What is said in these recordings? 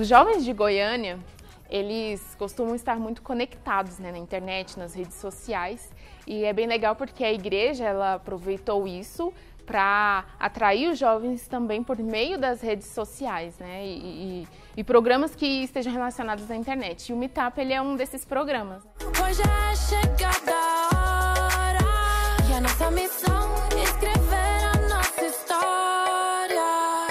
Os jovens de Goiânia, eles costumam estar muito conectados, né, na internet, nas redes sociais, e é bem legal porque a igreja ela aproveitou isso para atrair os jovens também por meio das redes sociais, né, e programas que estejam relacionados à internet. E o Meetup ele é um desses programas. Hoje é chegada a hora e a nossa missão é escrever a nossa história.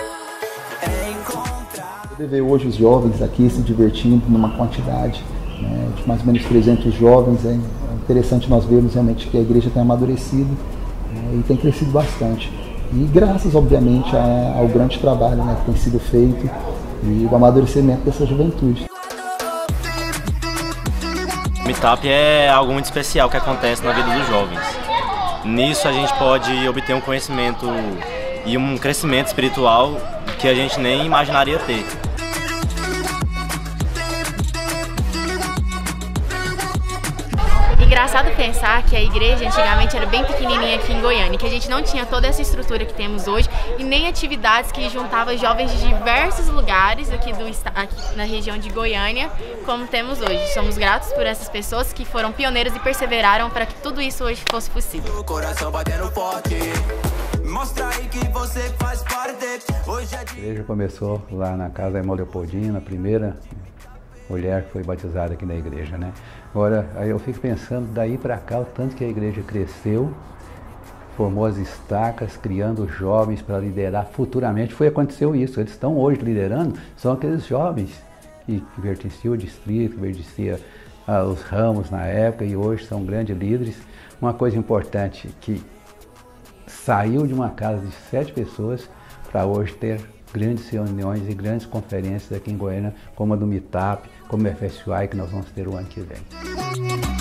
Você vê hoje os jovens aqui se divertindo numa quantidade, né, de mais ou menos 300 jovens. É interessante nós vermos realmente que a igreja tem amadurecido, né, e tem crescido bastante. E graças, obviamente, ao grande trabalho, né, que tem sido feito e o amadurecimento dessa juventude. O Meetup é algo muito especial que acontece na vida dos jovens. Nisso a gente pode obter um conhecimento e um crescimento espiritual que a gente nem imaginaria ter. Engraçado pensar que a igreja antigamente era bem pequenininha aqui em Goiânia, que a gente não tinha toda essa estrutura que temos hoje e nem atividades que juntavam jovens de diversos lugares aqui na região de Goiânia, como temos hoje. Somos gratos por essas pessoas que foram pioneiras e perseveraram para que tudo isso hoje fosse possível. A igreja começou lá na casa da irmã Leopoldina, a primeira mulher que foi batizada aqui na igreja, né? Agora, aí eu fico pensando, daí para cá, o tanto que a igreja cresceu, formou as estacas, criando jovens para liderar futuramente. Aconteceu isso, eles estão hoje liderando, são aqueles jovens que pertenciam ao distrito, que pertenciam aos ramos na época e hoje são grandes líderes. Uma coisa importante, que saiu de uma casa de 7 pessoas para hoje ter grandes reuniões e grandes conferências aqui em Goiânia, como a do Meetup, como a FSUI, que nós vamos ter o ano que vem.